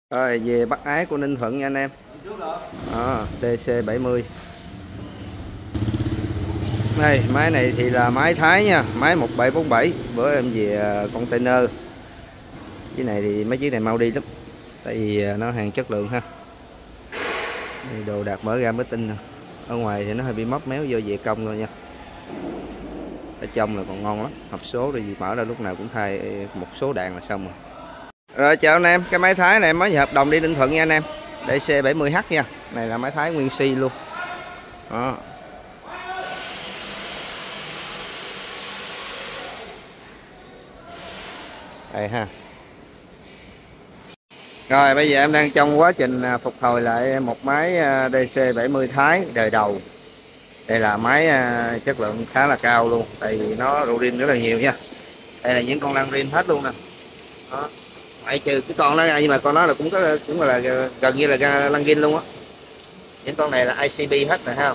Rồi về Bắc Ái của Ninh Thuận nha anh em. DC70. Đây máy này thì là máy Thái nha, máy 1747. Bữa em về container. Cái này thì mấy chiếc này mau đi lắm, tại vì nó hàng chất lượng ha. Đây, đồ đạc mở ra mới tin nè. Ở ngoài thì nó hơi bị móc méo do về công thôi nha. Ở trong là còn ngon lắm, hộp số rồi gì mở ra lúc nào cũng thay một số đạn là xong rồi. Rồi chào anh em, cái máy Thái này em mới hợp đồng đi Ninh Thuận nha anh em. DC70H nha. Này là máy Thái nguyên si luôn. Đó. Đây ha. Rồi bây giờ em đang trong quá trình phục hồi lại một máy DC70 Thái đời đầu. Đây là máy chất lượng khá là cao luôn, tại vì nó rượu rin rất là nhiều nha. Đây là những con lăn rin hết luôn nè. Đó. Ngoại trừ cái con đó ra, nhưng mà con đó là cũng là gần như là lăn rin luôn á. Những con này là ICB hết rồi ha.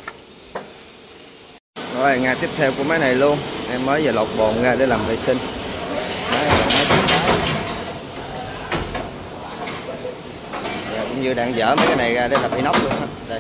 Rồi ngày tiếp theo của máy này luôn, em mới vừa lột bồn ra để làm vệ sinh. Cũng như đang dỡ mấy cái này ra để làm inox luôn ha. Đây.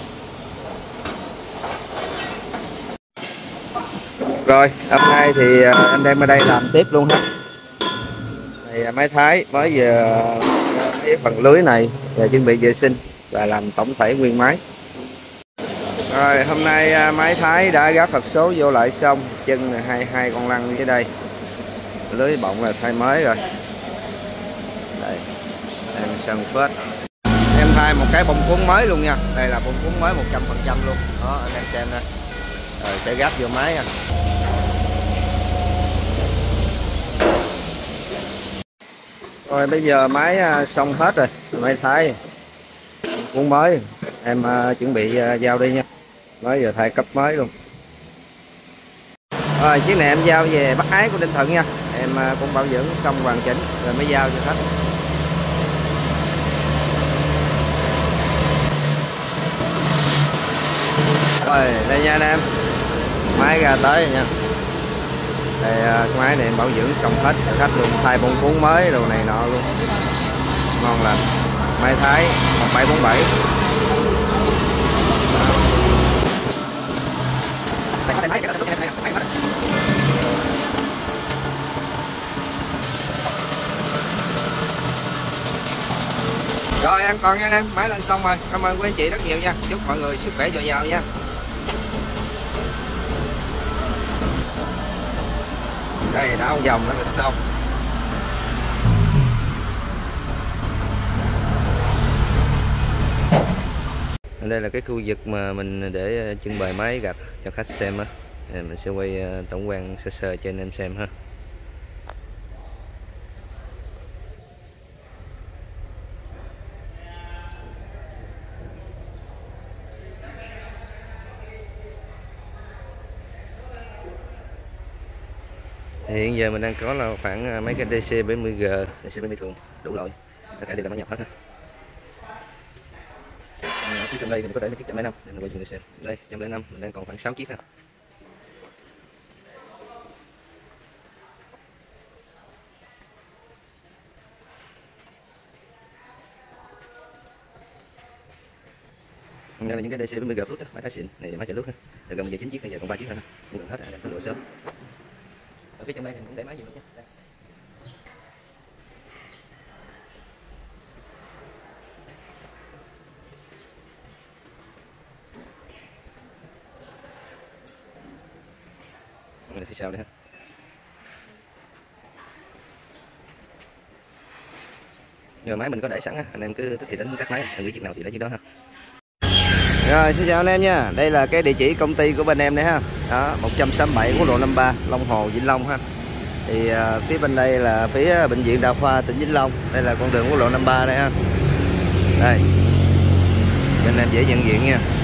Rồi hôm nay thì em đem ở đây làm tiếp luôn ha. Này máy Thái mới vừa cái phần lưới này và chuẩn bị vệ sinh và làm tổng thể nguyên máy. Rồi hôm nay máy Thái đã gắp hộp số vô lại xong, chân là hai con lăn dưới đây, lưới bọng là thay mới rồi. Đây em sơn phết, em thay một cái bông cuốn mới luôn nha. Đây là bông cuốn mới 100% luôn đó, anh em xem đây. Rồi sẽ gắp vô máy nha. Rồi bây giờ máy xong hết rồi, máy Thái cuốn mới em chuẩn bị giao đi nha. Mới giờ thay cấp mới luôn. Rồi chiếc này em giao về Bắc Ái của Ninh Thuận nha. Em cũng bảo dưỡng xong hoàn chỉnh rồi mới giao cho khách. Rồi đây nha anh em, máy ra tới rồi nha. Đây cái máy này em bảo dưỡng xong hết cho khách luôn, thay bông cuốn mới đồ này nọ luôn, ngon lành. Máy Thái 1747. Rồi an toàn nha anh em, máy lên xong rồi. Cảm ơn quý anh chị rất nhiều nha, chúc mọi người sức khỏe dồi dào nha. Đây đảo vòng nó là xong. Đây là cái khu vực mà mình để trưng bày máy gặt cho khách xem á. Mình sẽ quay tổng quan sơ sơ cho anh em xem ha. Thì hiện giờ mình đang có là khoảng mấy cái DC70G, DC70 thường đủ loại, tất cả đều là máy nhập hết ha. Phía trong đây thì mình có để mấy chiếc 105 để mình quay cho người xem. Đây 105 mình đang còn khoảng 6 chiếc ha. Đây là những cái DC70G Plus đó, máy Thái xịn này, máy chạy lướt ha. Từ gần bây giờ 9 chiếc, bây giờ còn 3 chiếc thôi ha. Cũng gần hết rồi, phải lựa sớm. Ở phía trong đây thì cũng để máy gì nữa nha. Đây. Đây phía sau đây ha. Rồi máy mình có để sẵn á, anh em cứ thích thì đánh các máy, anh nghĩ chiếc nào thì lấy chiếc đó ha. Rồi xin chào anh em nha. Đây là cái địa chỉ công ty của bên em đây ha. Đó, 167 quốc lộ 53, Long Hồ, Vĩnh Long ha. Thì phía bên đây là phía bệnh viện Đa khoa tỉnh Vĩnh Long. Đây là con đường quốc lộ 53 đây ha. Đây. Cho anh em dễ nhận diện nha.